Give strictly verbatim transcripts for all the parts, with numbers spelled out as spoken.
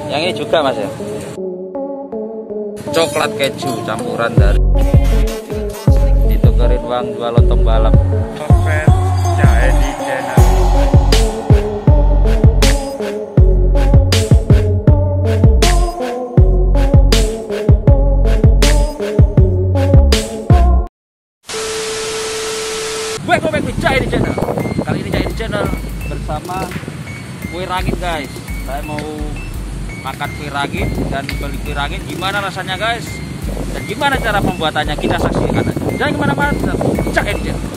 Yang ini juga mas ya. Coklat keju campuran dari ditukerin uang dua lontong balap. Perfect jahe di channel. Welcome back to Jahe di Channel. Kali ini Jahe di Channel bersama kue ragit guys. Saya mau makan kue ragit dan beli kue ragit. Gimana rasanya guys? Dan gimana cara pembuatannya? Kita saksikan aja. Jangan kemana-mana, Jahe di Channel.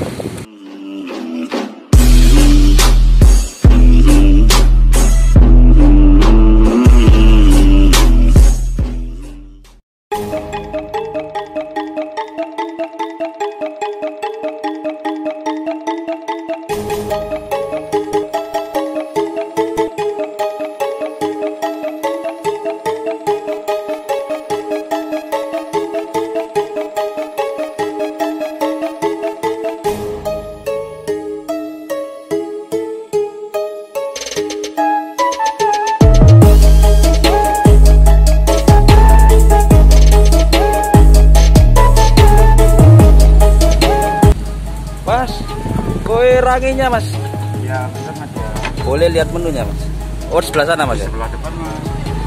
Mas, kue ranginya mas. Ya benar mas ya. Boleh lihat menunya mas. Oh sebelah sana mas ya. Sebelah depan mas.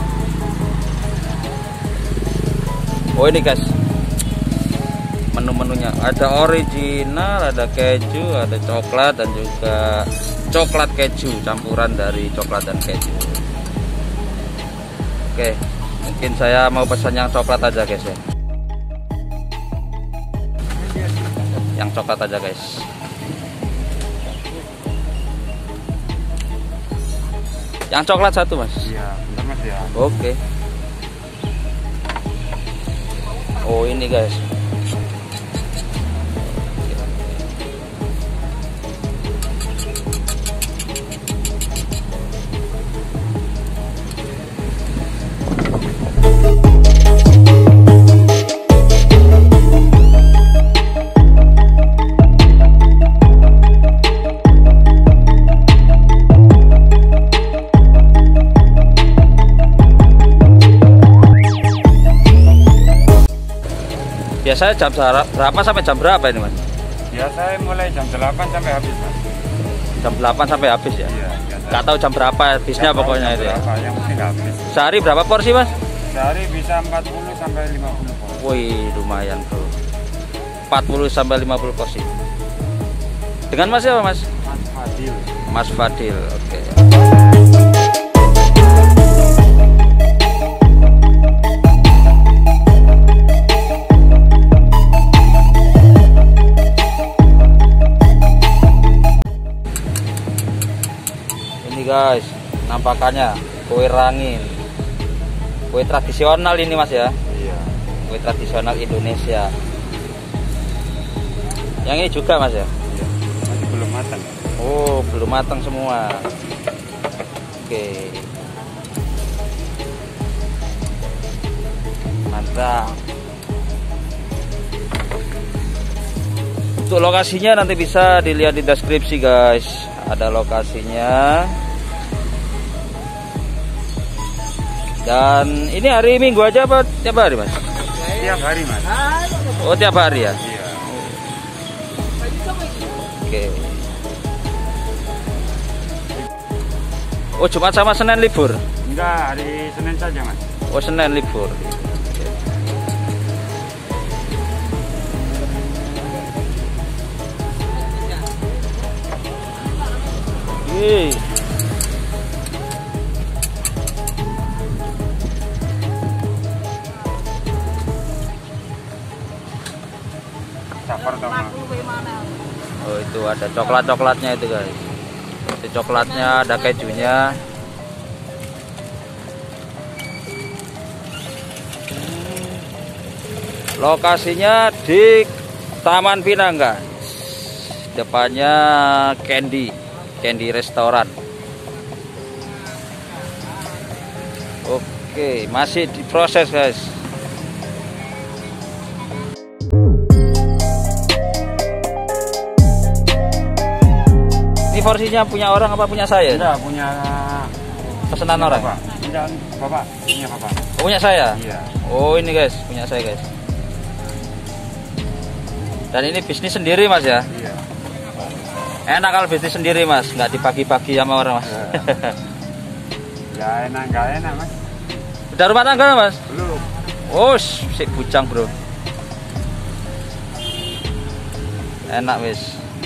Oh ini guys, menu-menunya ada original, ada keju, ada coklat dan juga coklat keju campuran dari coklat dan keju. Oke, mungkin saya mau pesan yang coklat aja guys ya. Yang coklat aja guys. Yang coklat satu mas. Iya benar mas ya. Oke. Oh ini guys. Biasanya jam berapa sampai jam berapa ini mas? Biasa mulai jam delapan sampai habis mas. Jam delapan sampai habis ya? Iya. Gak tahu jam berapa habisnya pokoknya itu ya. Yang penting habis. Sehari berapa porsi mas? Sehari bisa empat puluh sampai lima puluh porsi. Wih lumayan bro. empat puluh sampai lima puluh porsi. Dengan mas siapa mas? Mas Fadil. Mas Fadil, oke. Guys, nampakannya kue rangin, kue tradisional ini mas ya. Iya. Kue tradisional Indonesia. Yang ini juga mas ya. Iya. Masih belum matang. Oh belum matang semua. Oke. Mantap. Untuk lokasinya nanti bisa dilihat di deskripsi guys. Ada lokasinya. Dan ini hari Minggu aja apa tiap hari mas? Tiap hari mas. Oh tiap hari ya? Iya. Oke. Oh Jumat sama Senin libur? Enggak, hari Senin saja mas. Oh Senin libur. Yeay. Oh itu ada coklat-coklatnya itu guys. Itu coklatnya, ada kejunya. Lokasinya di Taman Pinang guys. Depannya Candy, Candy Restoran. Oke, masih diproses guys. Ini porsinya punya orang apa punya saya? Enggak, punya pesanan orang? Bapak. Pinjam bapak, punya bapak. Oh, punya saya? Iya. Oh ini guys, punya saya guys. Dan ini bisnis sendiri mas ya? Iya. Enak kalau bisnis sendiri mas, nggak dipagi-pagi sama orang mas. Ya enak nggak enak mas? Udah rumah tangga mas? Belum. Oh, sik bujang bro. Enak wis.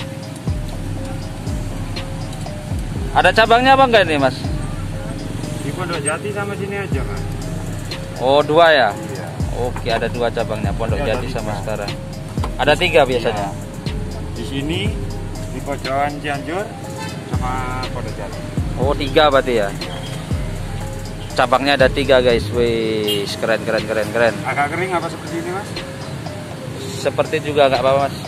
Ada cabangnya apa enggak ini mas? Di Pondok Jati sama sini aja mas. Oh dua ya? Iya. Oke ada dua cabangnya, Pondok Iya, Jati ada sama tiga. sekarang. Ada tiga biasanya. Iya. Di sini, di Pojokan Cianjur, sama Pondok Jati. Oh tiga berarti ya? Cabangnya ada tiga guys, wih keren keren keren keren. Agak kering apa seperti ini mas? Seperti juga nggak apa-apa mas.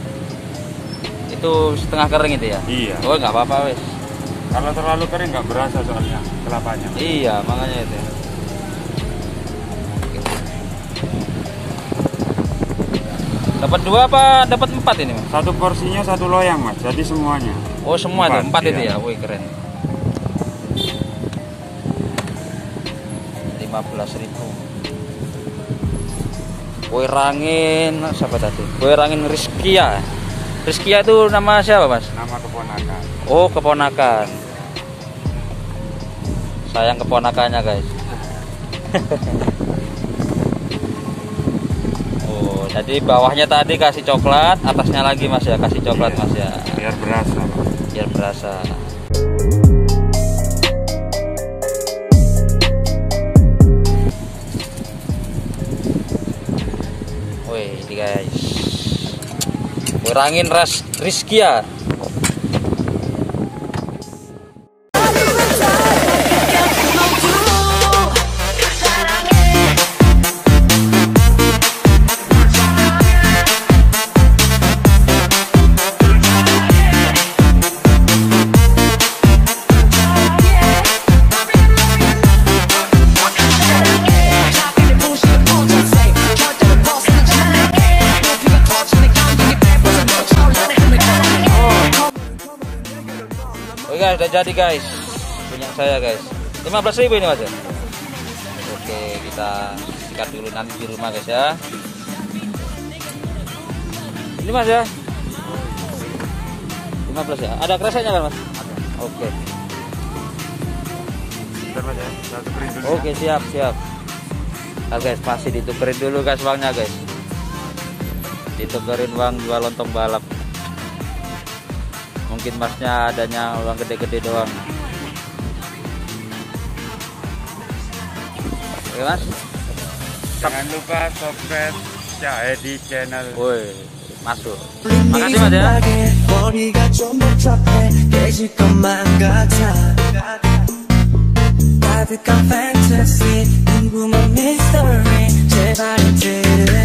Itu setengah kering itu ya? Iya. Oh nggak apa-apa wis. Kalau terlalu kering nggak berasa soalnya kelapanya. Iya makanya itu. Dapat dua apa dapat empat ini mas? Satu porsinya satu loyang mas, jadi semuanya. Oh semua Empat, itu empat iya. itu ya, wih keren. lima belas ribu. Kue Rangin, siapa tadi? Kue Rangin Rizkia. Rizkia itu nama siapa mas? Nama keponakan. Oh keponakan. Sayang keponakannya guys. Oh jadi bawahnya tadi kasih coklat, atasnya lagi mas ya kasih coklat Iya. mas ya. Biar berasa. Biar berasa. Wih ini guys. Kue Rangin Ras Rizkia. Oke guys, udah jadi guys punya saya guys. lima belas ribu ini mas ya. Oke kita sikat dulu nanti di rumah guys ya. Ini mas ya lima belas ya. Ada kreseknya kan mas? Oke. Bentar mas ya, saya tukerin dulu. Oke siap siap. Nah guys masih ditukerin dulu guys uangnya guys. Ditukerin uang dua lontong balap. Mungkin masnya adanya uang gede-gede doang. Oke mas. Jangan lupa subscribe Syahedi channel. Woi masuk. Makasih mas ya. 머리가 좀 복잡해 깨질 것만 같아 가득한 fantasy 궁금한 mystery 제발 이제는